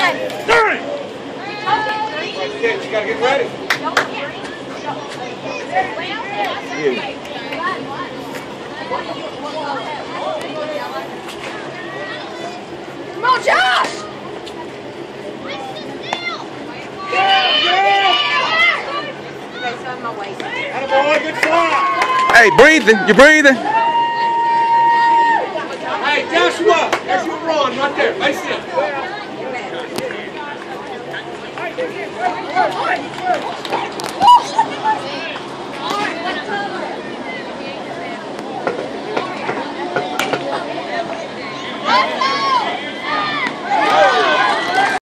30! You gotta get ready. Come on, Josh! Attaboy, good fly. Hey, breathing. You breathing? Hey, Joshua, there's your run right there. Face it.